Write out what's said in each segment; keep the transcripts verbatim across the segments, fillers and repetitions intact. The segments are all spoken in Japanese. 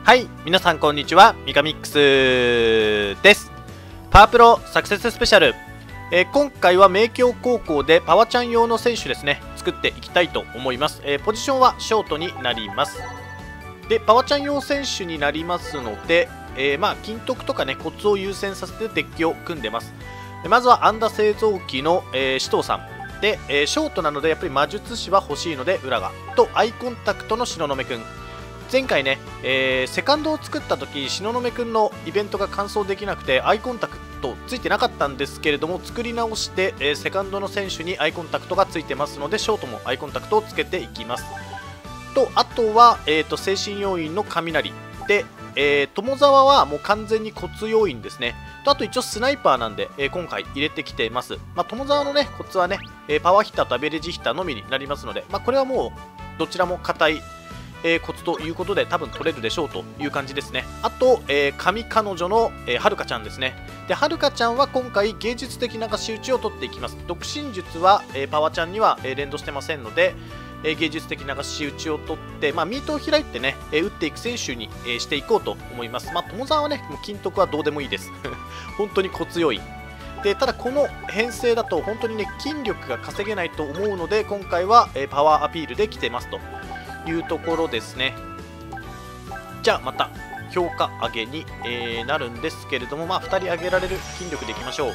はい、皆さんこんにちは、ミカミックスです。パワープロサクセススペシャル、えー、今回は明鏡高校でパワちゃん用の選手ですね、作っていきたいと思います。えー、ポジションはショートになります。で、パワちゃん用選手になりますので、えー、まあ金徳とかね、コツを優先させてデッキを組んでます。でまずは安打製造機の、えー、紫藤さん。で、えー、ショートなのでやっぱり魔術師は欲しいので浦賀とアイコンタクトの東雲くん。前回ね、えー、セカンドを作った時東雲くんのイベントが完走できなくてアイコンタクトついてなかったんですけれども、作り直して、えー、セカンドの選手にアイコンタクトがついてますのでショートもアイコンタクトをつけていきます。とあとは、えー、と精神要員の雷で、えー、友沢はもう完全にコツ要員ですね。とあと一応スナイパーなんで、えー、今回入れてきてます。まあ、友沢のねコツはね、えー、パワーヒッターとアベレージヒッターのみになりますので、まあ、これはもうどちらも硬いえー、コツということで多分取れるでしょうという感じですね。あと、えー、神彼女の、えー、はるかちゃんですね。で、はるかちゃんは今回芸術的流し打ちを取っていきます。独身術は、えー、パワちゃんには、えー、連動してませんので、えー、芸術的流し打ちを取って、まあ、ミートを開いてね、えー、打っていく選手に、えー、していこうと思います。まあ、友沢はね、もう金徳はどうでもいいです。本当にコツ要員。でただこの編成だと本当にね筋力が稼げないと思うので今回は、えー、パワーアピールで来てますというところですね。じゃあまた評価上げに、えー、なるんですけれども、まあ、ふたり上げられる筋力でいきましょう。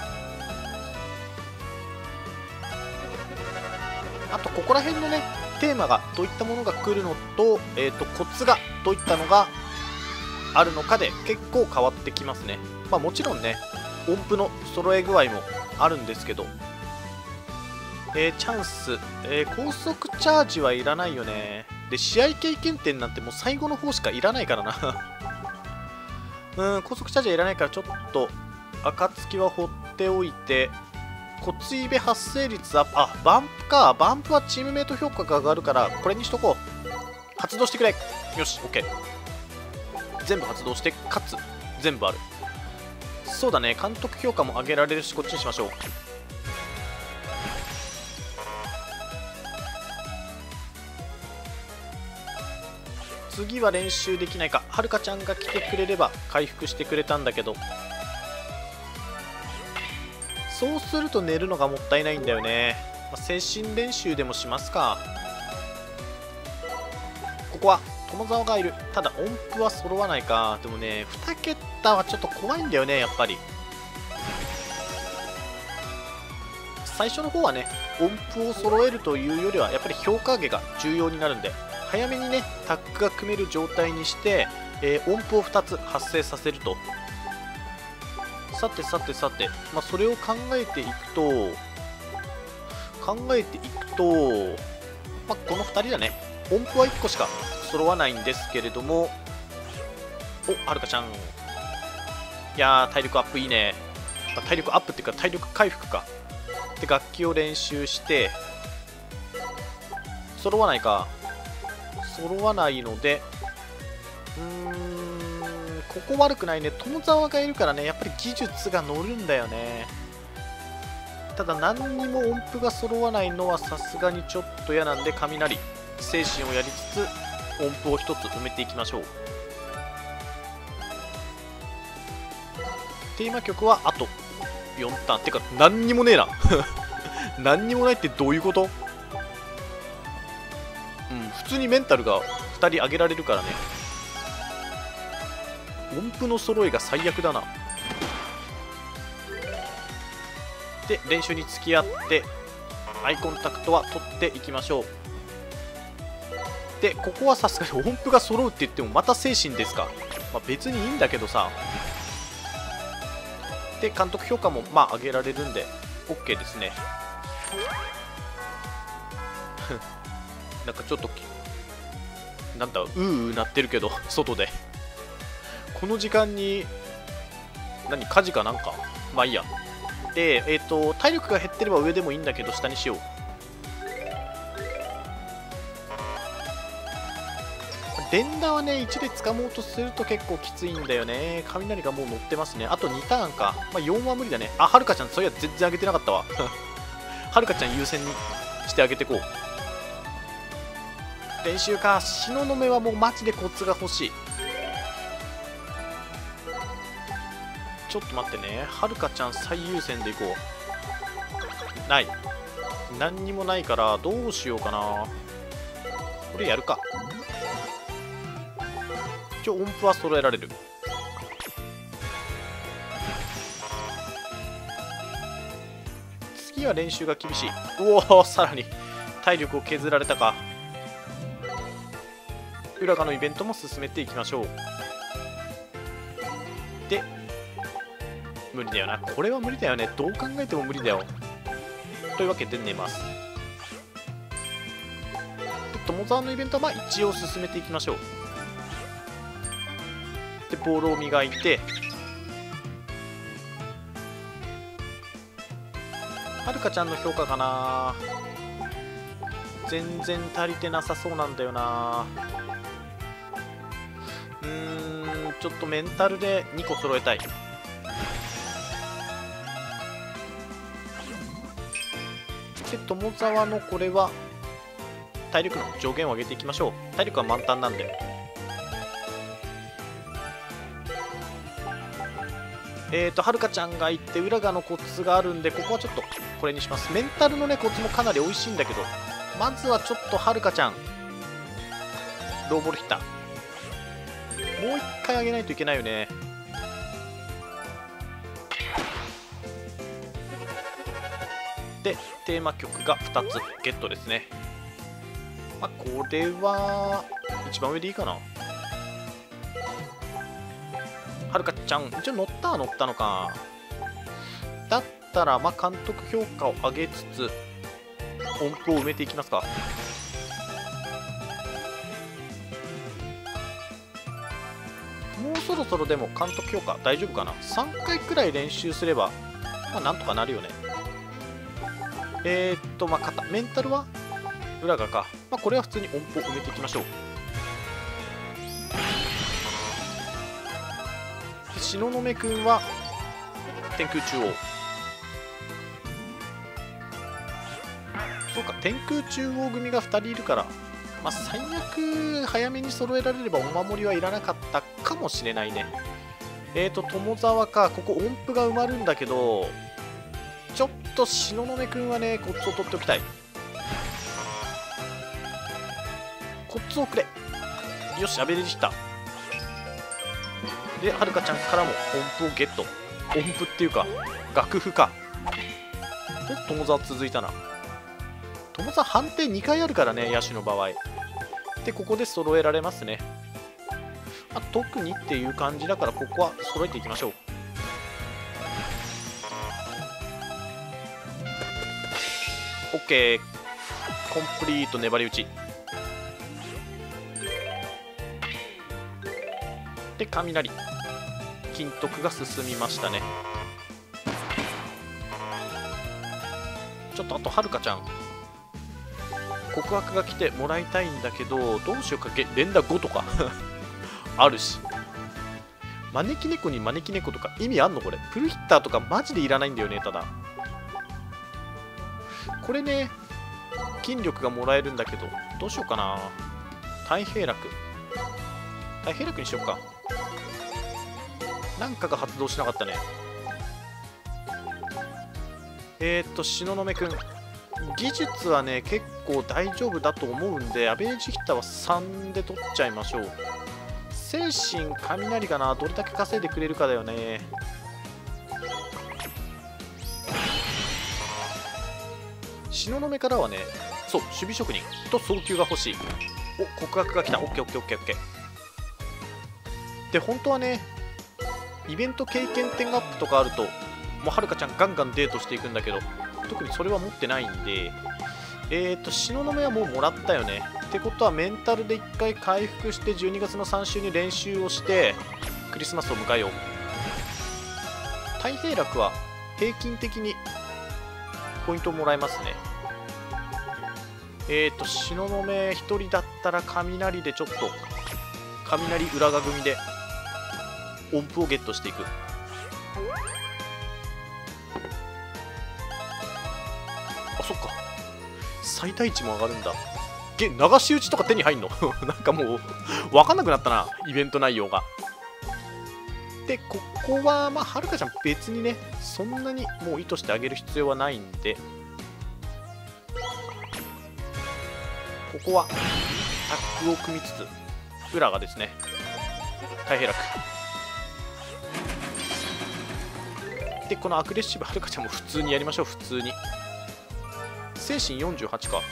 あとここら辺のねテーマがどういったものが来るのと、えー、とコツがどういったのがあるのかで結構変わってきますね。まあ、もちろんね音符の揃え具合もあるんですけど、えー、チャンス、えー、高速チャージはいらないよね。で試合経験点なんてもう最後の方しかいらないからなうん高速チャージはいらないからちょっと暁は放っておいて、コツイベ発生率アップ、あバンプか。バンプはチームメイト評価が上がるからこれにしとこう。発動してくれ。よし OK。 全部発動してかつ全部ある。そうだね、監督評価も上げられるしこっちにしましょう。次は練習できないか。はるかちゃんが来てくれれば回復してくれたんだけど、そうすると寝るのがもったいないんだよね。まあ、精神練習でもしますか。ここは友沢がいる。ただ音符は揃わないか。でもねに桁はちょっと怖いんだよねやっぱり。最初の方はね音符を揃えるというよりはやっぱり評価上げが重要になるんで、早めにねタッグが組める状態にして、えー、音符をふたつ発生させると。さてさてさて、まあ、それを考えていくと考えていくと、まあ、このふたりだね。音符はいっこしか揃わないんですけれども、おはるかちゃん、いやー体力アップいいね。あ体力アップっていうか体力回復か。で楽器を練習して揃わないか。揃わないのでうーんここ悪くないね。友沢がいるからねやっぱり技術が乗るんだよね。ただ何にも音符が揃わないのはさすがにちょっと嫌なんで雷精神をやりつつ音符をひとつ埋めていきましょう。テーマ曲はあとよんターン。てか何にもねえな何にもないってどういうこと。うん普通にメンタルがふたり上げられるからね。音符の揃いが最悪だな。で練習に付き合ってアイコンタクトは取っていきましょう。でここはさすがに音符が揃うって言ってもまた精神ですか。まあ、別にいいんだけどさ。で監督評価もまあ上げられるんで OK ですねなんかちょっとなんだうーうーなってるけど外でこの時間に何火事かなんか。まあいいや。でえっ、ー、と体力が減ってれば上でもいいんだけど下にしよう。連打はねいちで掴もうとすると結構きついんだよね。雷がもう乗ってますね。あとにターンか。まあよんは無理だね。あはるかちゃんそういや全然上げてなかったわはるかちゃん優先にしてあげてこう。練習か。東雲はもうマジでコツが欲しい。 ちょっと待ってね、はるかちゃん最優先でいこう。ない、何にもないからどうしようかな。これやるか。一応音符は揃えられる。次は練習が厳しい。うお、さらに体力を削られたか。浦賀のイベントも進めていきましょう。で、無理だよな、これは無理だよね、どう考えても無理だよ。というわけで寝ます。友沢のイベントはまあ一応進めていきましょう。で、ボールを磨いて、はるかちゃんの評価かな。全然足りてなさそうなんだよな。うーん、ちょっとメンタルでにこ揃えたい。で、友沢のこれは体力の上限を上げていきましょう。体力は満タンなんで。えーと、はるかちゃんがいて、浦賀のコツがあるんで、ここはちょっとこれにします。メンタルのね、コツもかなり美味しいんだけど、まずはちょっとはるかちゃん、ローボールヒッター。もう一回上げないといけないよね。で、テーマ曲がふたつゲットですね。まあ、これは、一番上でいいかな。はるかちゃん、一応乗ったは乗ったのか。だったら、まあ、監督評価を上げつつ、音符を埋めていきますか。もうそろそろでも監督評価大丈夫かな。さんかいくらい練習すれば、まあ、なんとかなるよね。えーっと、まあ、肩、メンタルは浦賀か。まあ、これは普通に音符を埋めていきましょう。東雲くんは天空中央。そうか、天空中央組がふたりいるから、まあ、最悪早めに揃えられればお守りはいらなかったかもしれないね。えーと、友沢か。ここ音符が埋まるんだけど、ちょっと東雲くんはね、コツを取っておきたい。コツをくれ。よし、アベレージヒッター。で、はるかちゃんからも音符をゲット。音符っていうか、楽譜か。で、友沢続いたな。友沢判定にかいあるからね、野手の場合。で、ここで揃えられますね。まあ、特にっていう感じだから、ここは揃えていきましょう。OK。コンプリート粘り打ち。で、雷。金徳が進みましたね。ちょっとあとはるかちゃん告白が来てもらいたいんだけど、どうしようか。連打ごとかあるし、招き猫に招き猫とか意味あんのこれ。プルヒッターとかマジでいらないんだよね。ただこれね、筋力がもらえるんだけど、どうしようかな。太平楽太平楽にしようか。なんかが発動しなかったね。えーっと、東雲くん。技術はね、結構大丈夫だと思うんで、アベレージヒッターはさんで取っちゃいましょう。精神、雷かな。どれだけ稼いでくれるかだよね。東雲からはね、そう、守備職人と早急が欲しい。お、告白が来た。オッケーオッケーオッケーオッケー。で、本当はね、イベント経験点アップとかあると、もうはるかちゃんガンガンデートしていくんだけど、特にそれは持ってないんで、えーと、東雲はもうもらったよね。ってことは、メンタルでいっかい回復して、じゅうにがつのさん週に練習をして、クリスマスを迎えよう。太平楽は平均的にポイントをもらえますね。えーと、東雲ひとりだったら、雷でちょっと、雷裏側組で、音符をゲットしていく。あ、そっか。最大値も上がるんだ。げ、流し打ちとか手に入んのなんかもう、わかんなくなったな、イベント内容が。 でここはまあはるかちゃん別にねそんなにもう意図してあげる必要はないんで、ここはタッグを組みつつ裏がですね大平楽で、このアグレッシブはるかちゃんも普通にやりましょう。普通に精神よんじゅうはちか。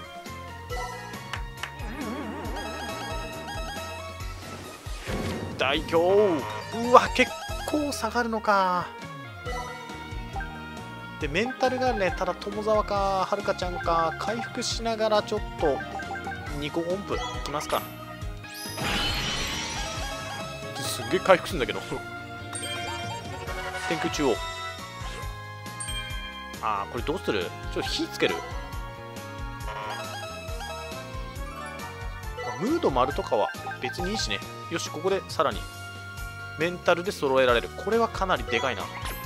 大凶、うわ結構下がるのか。でメンタルがね、ただ友沢かはるかちゃんか回復しながらちょっとにこ音符いきますか。すっげえ回復するんだけど天空中央、あーこれどうする、ちょっと火つける。ムード丸とかは別にいいしね。よし、ここでさらにメンタルで揃えられる。これはかなりでかいな。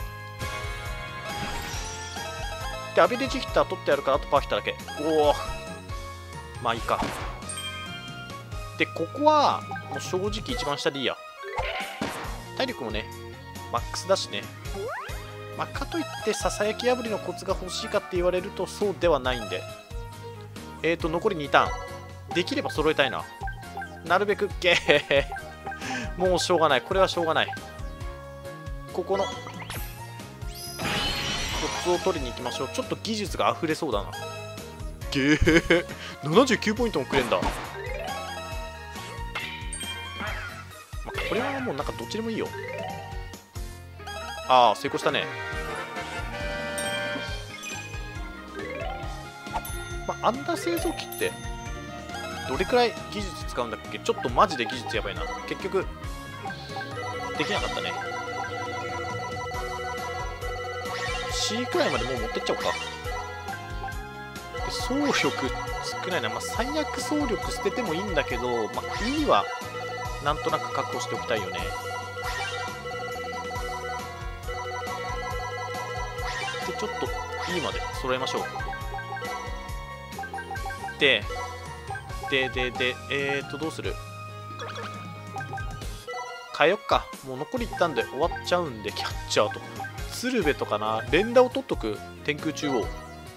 でアビレージヒッター取ってやるから、あとパワーヒッターだけ。おお、まあいいか。でここはもう正直一番下でいいや。体力もねマックスだしね。まあ、かといってささやき破りのコツが欲しいかって言われるとそうではないんで、えーと残りにターンできれば揃えたいな。なるべくゲーもうしょうがない、これはしょうがない。ここのコツを取りに行きましょう。ちょっと技術が溢れそうだな。ゲーななじゅうきゅうポイントもくれんだ。まあ、これはもうなんかどっちでもいいよ。ああ成功したね。まあ、アンダー製造機ってどれくらい技術使うんだっけ。ちょっとマジで技術やばいな。結局できなかったね。 C くらいまでもう持ってっちゃおうか。で走力少ないな。まあ、最悪走力捨ててもいいんだけど、まあ、いいはなんとなく確保しておきたいよね。でちょっと E まで揃えましょう。ででででえーっとどうする、変えよっか。もう残りいったんで終わっちゃうんで、キャッチャーと鶴瓶とかな、連打を取っとく。天空中央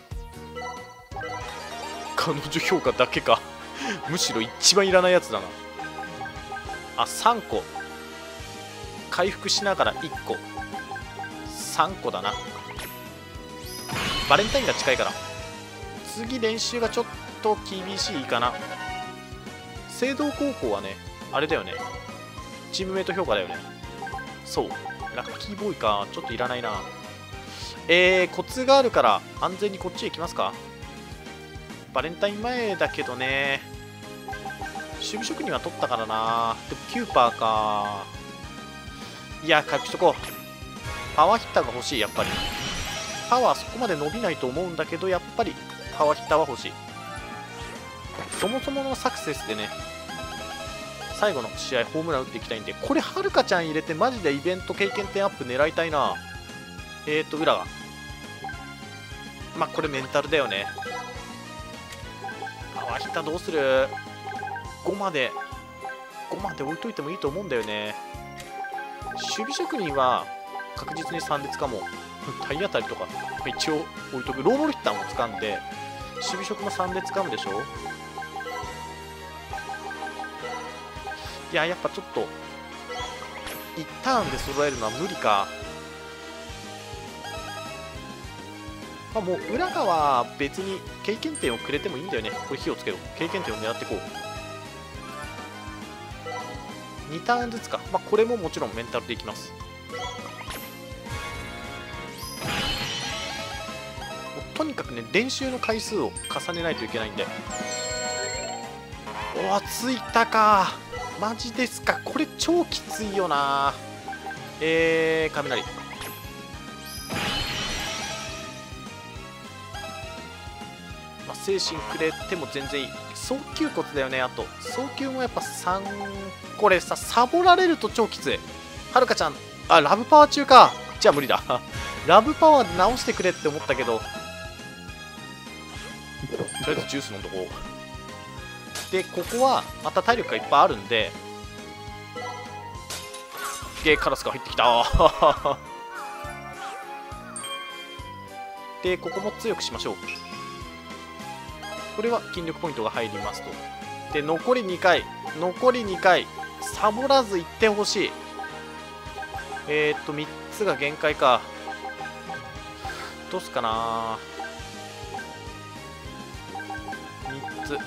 彼女評価だけかむしろ一番いらないやつだな。あさんこ回復しながらいっこさんこだな。バレンタインが近いから次練習がちょっと厳しいかな。聖堂高校はねあれだよね、チームメイト評価だよね。そうラッキーボーイか、ちょっといらないな。えー、コツがあるから安全にこっちへ行きますか。バレンタイン前だけどね、守備職人は取ったからな。でもキューパーか。いや回復しとこう。パワーヒッターが欲しい。やっぱりパワーそこまで伸びないと思うんだけど、やっぱりパワーヒッターは欲しい。そもそものサクセスでね最後の試合ホームラン打っていきたいんで、これはるかちゃん入れてマジでイベント経験点アップ狙いたいな。えーと裏がまあこれメンタルだよね。パワーヒッターどうする。ごまでごまで置いといてもいいと思うんだよね。守備職人は確実にさんで掴もう体当たりとか一応置いとく。ローボルヒッターも掴んで守備職もさんで掴むでしょ。いややっぱちょっといちターンで揃えるのは無理か。まあ、もう裏側別に経験点をくれてもいいんだよね。これ火をつけろ。経験点を狙っていこう。にターンずつか。まあこれももちろんメンタルでいきます。とにかくね練習の回数を重ねないといけないんで。おおついたか。マジですか。これ超きついよな。えー雷、まあ、精神くれても全然いい。早急骨だよね。あと早急もやっぱさんこれさサボられると超きつい。はるかちゃんあラブパワー中か。じゃあ無理だラブパワーで直してくれって思ったけど、とりあえずジュース飲んどこう。でここはまた体力がいっぱいあるんですげえカラスが入ってきたでここも強くしましょう。これは筋力ポイントが入りますと。で残りにかい、残りにかい、サボらずいってほしい。えー、っとみっつが限界か。どうすかな。みっつと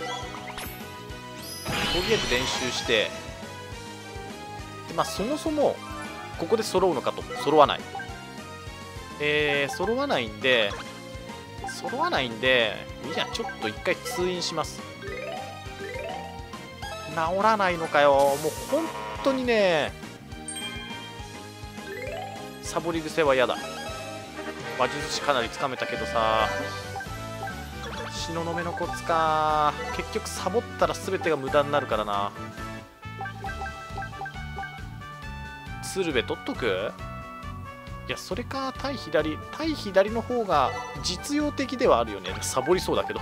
りあえず練習して、でまあそもそもここで揃うのかと。揃わない。えー、揃わないんで揃わないんでいいじゃん、ちょっと一回通院します。治らないのかよ。もう本当にね、サボり癖は嫌だ。魔術師かなりつかめたけどさ、東雲のコツか。結局サボったら全てが無駄になるからな。鶴瓶取っとく。いやそれか対左、対左の方が実用的ではあるよね。サボりそうだけど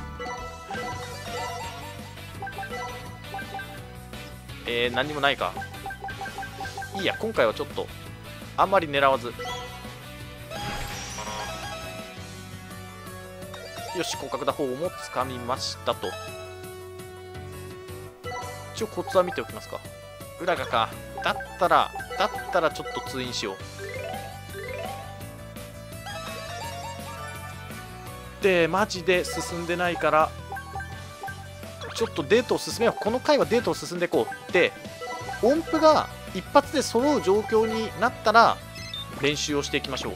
えー、何にもないか。いいや、今回はちょっとあんまり狙わず。よし、広角打法もつかみましたと。一応コツは見ておきますか。裏がか。だったらだったらちょっと通院しよう。でマジで進んでないからちょっとデートを進めよう。この回はデートを進んでいこう。で音符が一発で揃う状況になったら練習をしていきましょう。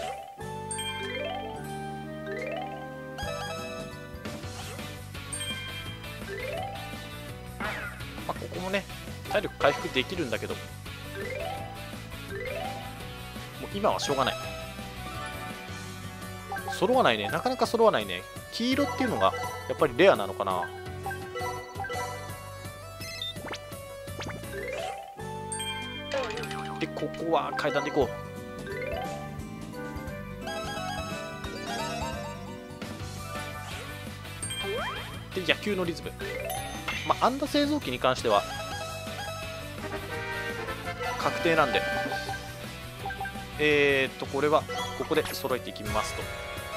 まあ、ここもね体力回復できるんだけど、もう今はしょうがない。揃わないね、なかなか揃わないね。黄色っていうのがやっぱりレアなのかな。でここは階段で行こう。で野球のリズム、まあ、安打製造機に関しては確定なんで、えー、っとこれはここで揃えていきますと。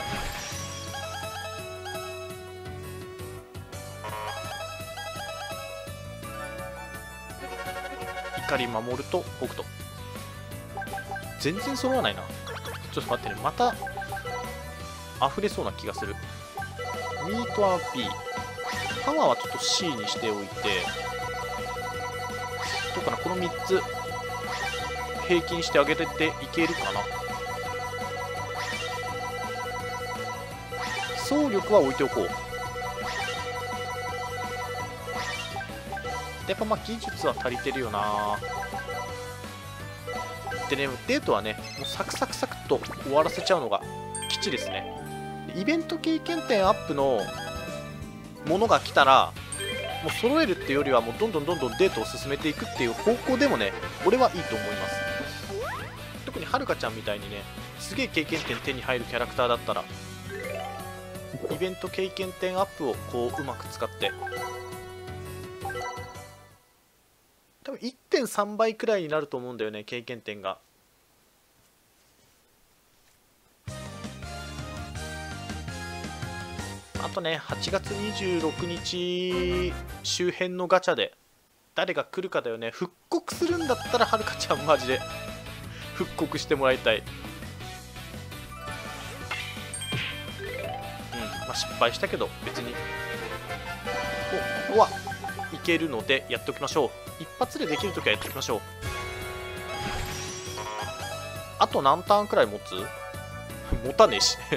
怒り守ると北斗。全然揃わないな。ちょっと待ってね、また溢れそうな気がする。ミートは B、 パワーはちょっと C にしておいて、どうかな、このみっつ平均してあげてていけるかな。走力は置いておこう。やっぱまあ技術は足りてるよな。でね、デートはねもうサクサクサクっと終わらせちゃうのが基地ですね。イベント経験点アップのものが来たらもう揃えるっていうよりはもうどんどんどんどんデートを進めていくっていう方向でもね俺はいいと思います。特にはるかちゃんみたいにねすげえ経験点手に入るキャラクターだったらイベント経験点アップをこううまく使って多分 いってんさん 倍くらいになると思うんだよね、経験点が。あとねはちがつにじゅうろくにち周辺のガチャで誰が来るかだよね。復刻するんだったらはるかちゃんマジで復刻してもらいたい。うん、まあ失敗したけど別におここはいけるのでやっておきましょう。一発でできるときはやっておきましょう。あと何ターンくらい持つ持たねえし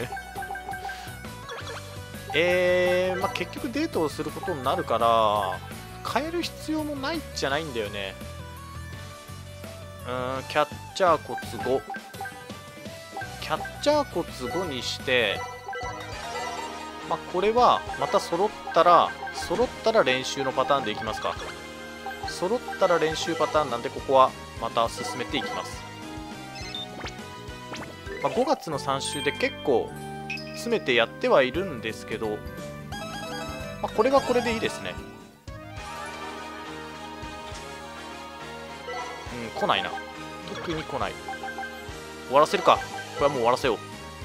えー、まあ結局デートをすることになるから変える必要もないじゃないんだよね。うーん、キャッチャーコツご、キャッチャーコツごにして、まあこれはまた揃ったら揃ったら練習のパターンでいきますか。揃ったら練習パターンなんでここはまた進めていきます。まあ、ごがつのさん週で結構詰めてやってはいるんですけど、まあ、これはこれでいいですね。うん、来ないな。 特に来ない。終わらせるか。これはもう終わらせよう。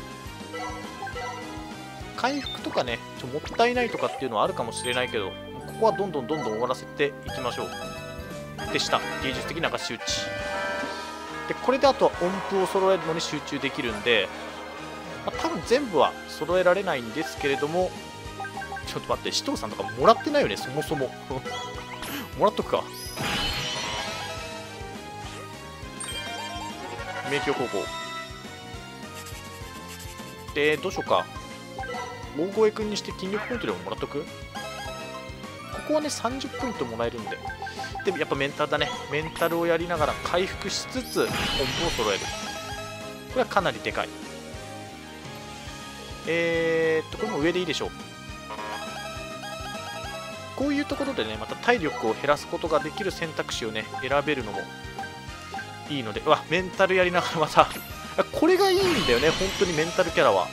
回復とかね、ちょもったいないとかっていうのはあるかもしれないけど、ここはどんどんどんどん終わらせていきましょう。でした。芸術的流し打ち。で、これであとは音符を揃えるのに集中できるんで、まあ、多分全部は揃えられないんですけれども、ちょっと待って、紫藤さんとかもらってないよね、そもそも。もらっとくか。明鏡高校。で、どうしようか。大越君にして筋力ポイントでももらっとく。ここはね、さんじゅっポイントもらえるんで。でもやっぱメンタルだね。メンタルをやりながら回復しつつ音符を揃える。これはかなりでかい。えーっと、これも上でいいでしょう。こういうところでね、また体力を減らすことができる選択肢をね、選べるのもいいので、うわ、メンタルやりながらまた、これがいいんだよね、本当にメンタルキャラは。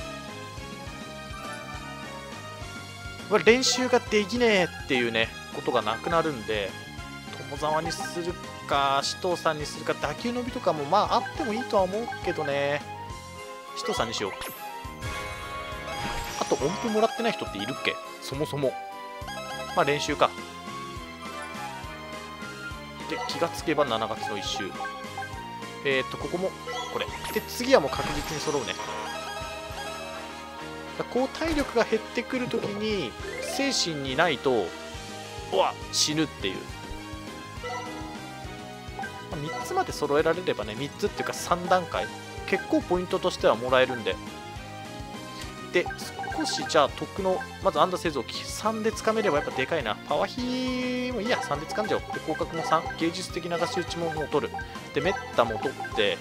練習ができねえっていうね、ことがなくなるんで、友沢にするか、紫藤さんにするか、打球伸びとかもまああってもいいとは思うけどね、紫藤さんにしよう。あと音符もらってない人っているっけ、そもそも。まあ練習か。で、気がつけばしちがつの一周。えーっと、ここもこれ。で、次はもう確実に揃うね。こう体力が減ってくるときに精神にないとうわ死ぬっていう。みっつまで揃えられればね、みっつっていうかさんだんかい結構ポイントとしてはもらえるんで。で、少しじゃあ得のまずアンダー製造機さんでつかめればやっぱでかいな。パワヒもいいや、さんでつかんじゃおう。で、広角もさん、芸術的流し打ちももう取る。で、メッタも取って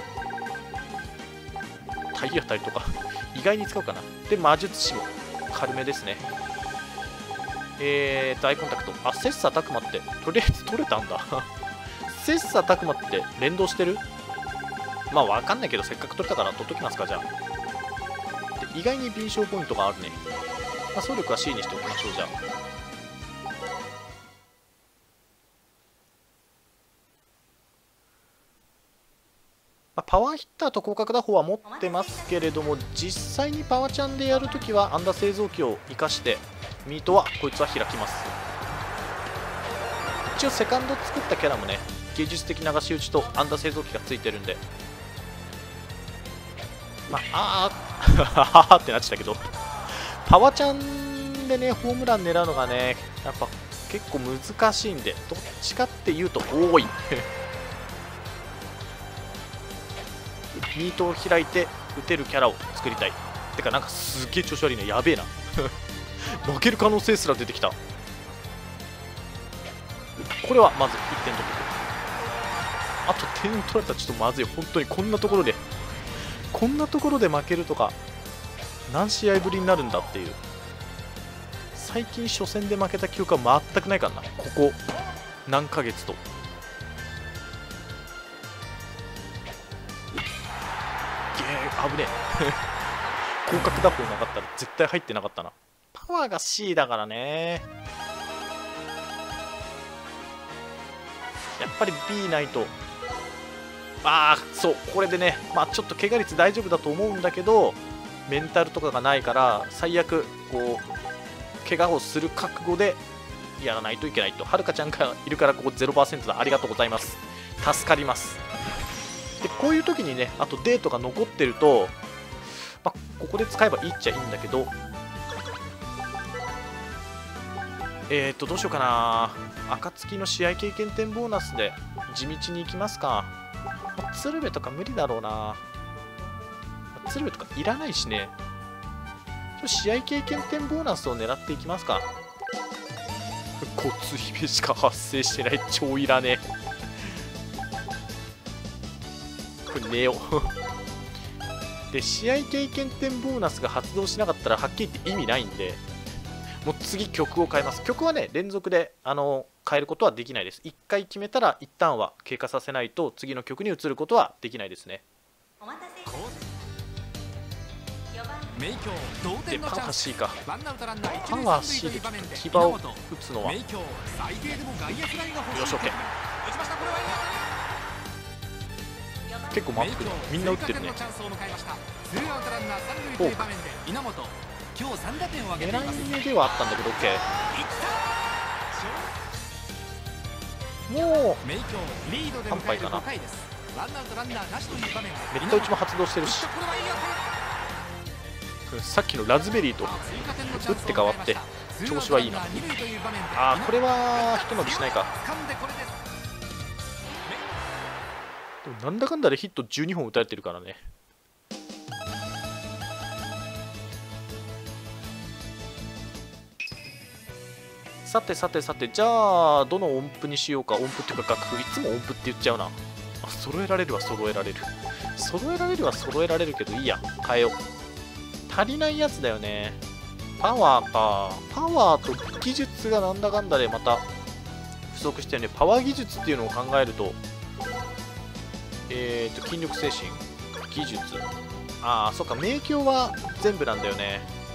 体当たりとか意外に使うかな。で、魔術師も軽めですね。えーと、アイコンタクト。あ、切磋琢磨って、とりあえず取れたんだ。切磋琢磨って連動してる？まあ、わかんないけど、せっかく取れたから取っときますか、じゃあ。で、意外に敏捷ポイントがあるね。まあ、総力は C にしておきましょう、じゃあ。まあ、パワーヒッターと広角打法は持ってますけれども、実際にパワちゃんでやるときはアンダー製造機を生かしてミートはこいつは開きます。一応セカンド作ったキャラもね、芸術的流し打ちとアンダー製造機がついてるんで、まああーってなっちゃったけど、パワちゃんでねホームラン狙うのがねやっぱ結構難しいんで、どっちかっていうと多いミートを開いて打てるキャラを作りたい。てかなんかすっげえ調子悪いね、やべえな負ける可能性すら出てきた。これはまずいってん取ってくる。あと点取られたらちょっとまずい。本当にこんなところでこんなところで負けるとか何試合ぶりになるんだっていう。最近初戦で負けた記憶は全くないからな、ここ何ヶ月と。危ねえ広角打法なかったら絶対入ってなかったな。パワーが C だからね。やっぱり B ないと。ああそう、これでね、まあちょっと怪我率大丈夫だと思うんだけどメンタルとかがないから最悪こう怪我をする覚悟でやらないといけないと。はるかちゃんがいるからここ ゼロパーセント だ。ありがとうございます、助かります。で、こういう時にね、あとデートが残ってると、まあ、ここで使えばいいっちゃいいんだけど、えーっと、どうしようかな。暁の試合経験点ボーナスで地道に行きますか。まあ、鶴瓶とか無理だろうな。まあ、鶴瓶とかいらないしね。試合経験点ボーナスを狙っていきますか。交通費べしか発生してない。超いらねえ。これ寝ようで、試合経験点ボーナスが発動しなかったらはっきり言って意味ないんで、もう次曲を変えます。曲はね連続であの変えることはできないです。いっかい決めたら一旦は経過させないと次の曲に移ることはできないですね。で、パワー C か。パワー C で牙を打つのはよし OK。 結構待ってる、みんな打ってるね。フォーク狙い目ではあったんだけど OK。 もう半敗かな。めった打ちも発動してるし、さっきのラズベリーと打って変わって調子はいいな。あーこれはひと伸びしないか。でもなんだかんだでヒットじゅうにほん打たれてるからね。さてさてさて、じゃあどの音符にしようか。音符っていうか楽譜、いつも音符って言っちゃうな。あ、揃えられるは揃えられる揃えられるは揃えられるけどいいや、変えよう。足りないやつだよね。パワーか。パワーと技術がなんだかんだでまた不足してるね。パワー技術っていうのを考えると、えーと筋力精神、技術、ああそっか、明鏡は全部なんだよね。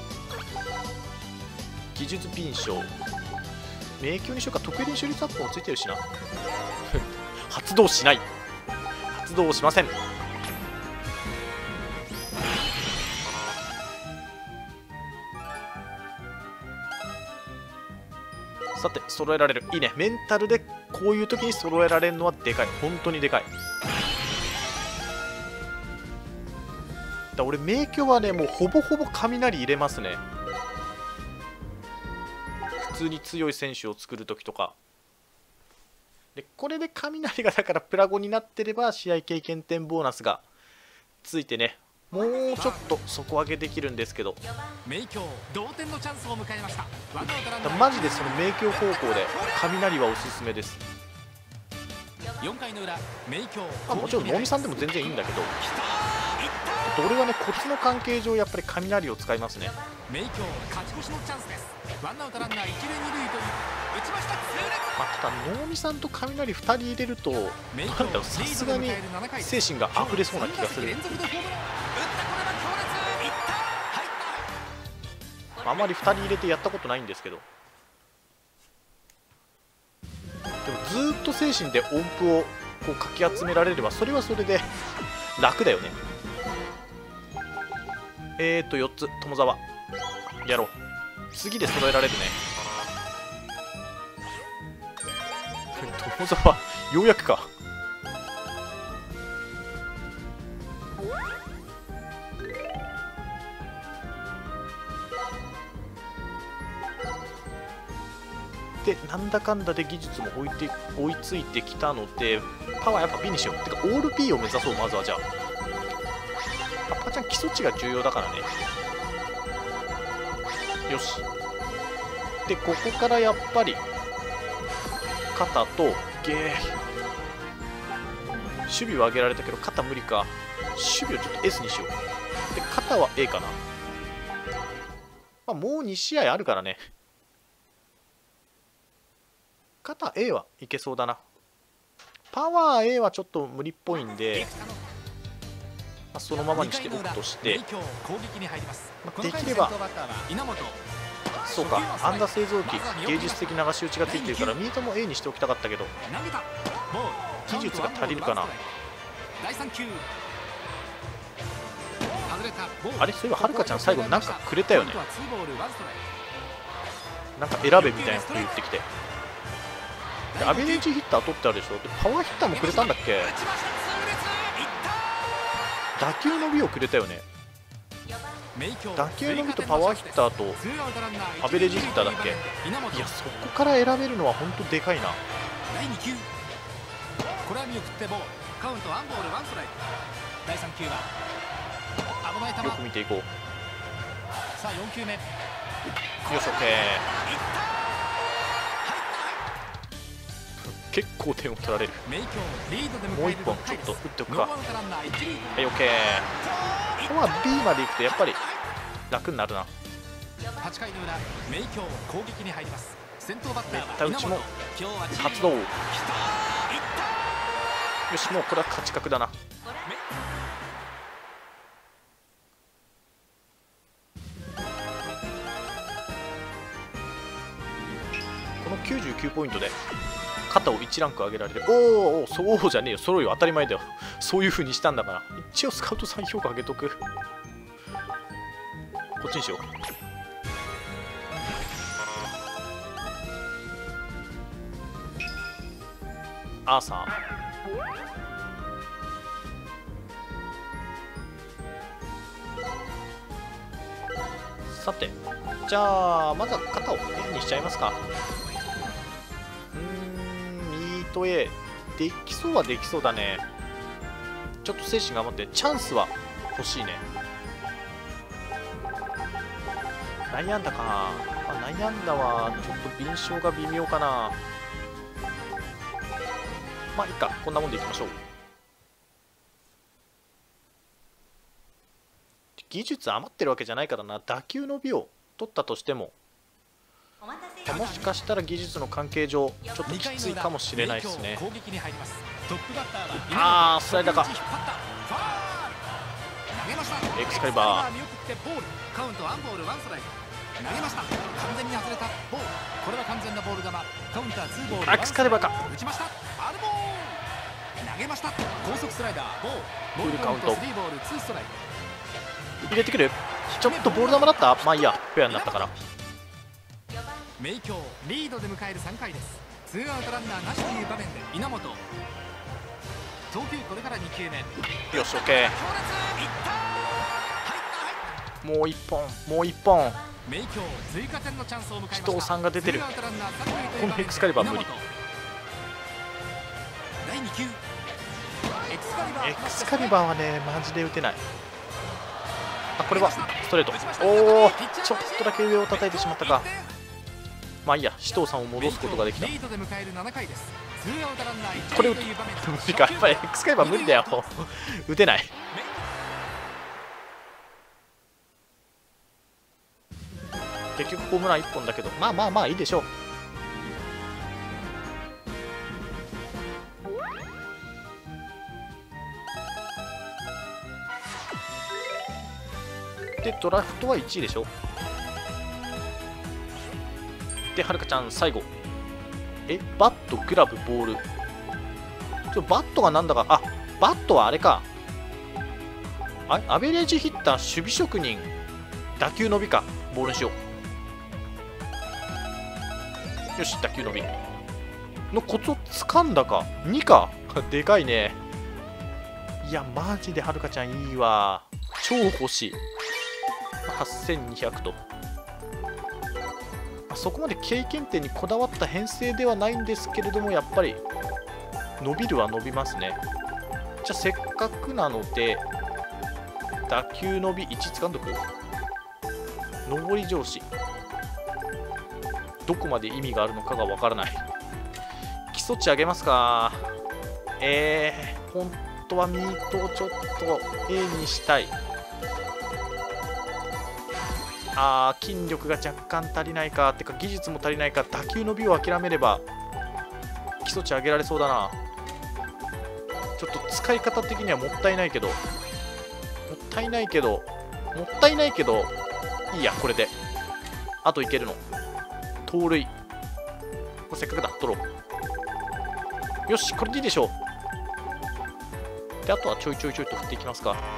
技術敏捷、明鏡にしようか。得意練習率アップもついてるしな発動しない、発動しません。さて揃えられる、いいね。メンタルでこういう時に揃えられるのはでかい、本当にでかい。だ俺明鏡はねもうほぼほぼ雷入れますね。普通に強い選手を作る時とかで、これで雷がだからプラごになってれば試合経験点ボーナスがついてね、もうちょっと底上げできるんですけど、だマジでその明鏡方向で雷はおすすめです。まあ、もちろん能見さんでも全然いいんだけど、俺はねコツの関係上やっぱり雷を使いますね。まあ、ただ能見さんと雷ふたり入れるとなんだろう、さすがに精神が溢れそうな気がする。あまりふたり入れてやったことないんですけど、でもずーっと精神で音符をこうかき集められればそれはそれで楽だよね。えーとよっつ友沢やろう。次で揃えられるね。友沢ようやくか。でなんだかんだで技術も追いて追いついてきたので、パワーやっぱ B にしよう。てかオール P を目指そう。まずはじゃあパッパちゃん基礎値が重要だからね。よし。でここからやっぱり肩とゲー、守備は上げられたけど肩無理か。守備をちょっと エス にしよう。で肩は エー かな。まあ、もうに試合あるからね。肩 エー はいけそうだな。パワー エー はちょっと無理っぽいんで、まあ、そのままにしておくとして、まあ、できればそうか、アンダー製造機芸術的流し打ちがついてるからミートも エー にしておきたかったけど、技術が足りるかな。あれそういえばはるかちゃん最後なんかくれたよね。なんか選べみたいなこと言ってきて、アベレージヒッター取ってあるでしょ。でパワーヒッターもくれたんだっけ。打球伸びをくれたよね。打球伸びとパワーヒッターとアベレージヒッターだっけ。いやそこから選べるのは本当でかいな。よく見ていこう。よし OK。 結構点を取られる。もういっぽんちょっと打っておくか。はい OK。 まあ B までいくとやっぱり楽になるな。めった打ちも発動。よしもうこれは勝ち確だな。このきゅうじゅうきゅうポイントで肩をいちランク上げられる。おお、そうじゃねえよ、揃うよ、当たり前だよ。そういう風にしたんだから。一応スカウトさん評価上げとく。こっちにしよう。アーサー。さて、じゃあまずは肩を A にしちゃいますか。うーん、ミート A できそうはできそうだね。ちょっと精神頑張って。チャンスは欲しいね。悩んだかな、まあ、悩んだはちょっと敏捷が微妙かな。まあいいか、こんなもんでいきましょう。技術余ってるわけじゃないからな。打球の美を取ったとしても、もしかしたら技術の関係上ちょっときついかもしれないですね。ああ、スライダーか。エクスカリバー。エクスカリバーか。フルカウント。入れてくる。ちょっとボール球だった。まあいいや、フェアになったから。 名京リードで迎えるさんかいです。ツーアウトランナーなしという場面で稲本。投球これからにきゅうめ。 よし、オッケー。もういっぽん、もういっぽん。 名京追加点のチャンスを迎えました。 人さんが出てる。このエクスカリバー無理。 だいにきゅう。エクスカリバー。 エクスカリバーはね、マジで打てない。あ、これはストレート。おお、ちょっとだけ上を叩いてしまったか。まあいいや、紫藤さんを戻すことができた。これ無理か。やっぱり エクスカリバー無理だよ。打てない。結局ホームランいっぽんだけど、まあまあまあいいでしょう。でドラフトはいちいでしょ。ではるかちゃん最後、えバットグラブボール。ちょバットがなんだか。あ、バットはあれか。あれアベレージヒッター、守備職人、打球伸びか。ボールにしよう。よし、打球伸びのコツをつかんだか。にか。でかいね。いやマジではるかちゃんいいわ。超欲しい。はっせんにひゃくと、そこまで経験点にこだわった編成ではないんですけれども、やっぱり伸びるは伸びますね。じゃあせっかくなので打球伸びいちつかんどく。上り上司、どこまで意味があるのかがわからない。基礎値上げますか。えー、本当はミートをちょっと A にしたい。あー、筋力が若干足りないか。ってか技術も足りないか。打球伸びを諦めれば基礎値上げられそうだな。ちょっと使い方的にはもったいないけどもったいないけどもったいないけどいいや、これであといけるの。盗塁、せっかくだ、取ろう。よし、これでいいでしょう。であとはちょいちょいちょいと振っていきますか。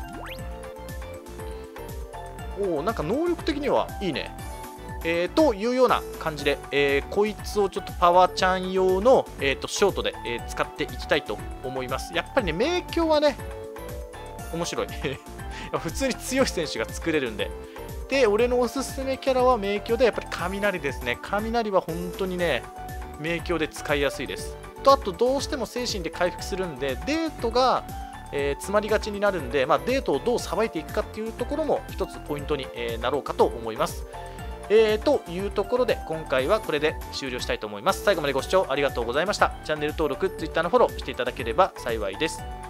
おお、なんか能力的にはいいね。えー、というような感じで、えー、こいつをちょっとパワーちゃん用の、えー、とショートで、えー、使っていきたいと思います。やっぱりね、名鏡はね、面白い。普通に強い選手が作れるんで。で、俺のおすすめキャラは名鏡で、やっぱり雷ですね。雷は本当にね、名鏡で使いやすいです。と、あとどうしても精神で回復するんで、デートが、えー、詰まりがちになるんで、まあ、デートをどうさばいていくかっていうところも一つポイントに、えー、なろうかと思います。えー、というところで今回はこれで終了したいと思います。最後までご視聴ありがとうございました。チャンネル登録、Twitter のフォローしていただければ幸いです。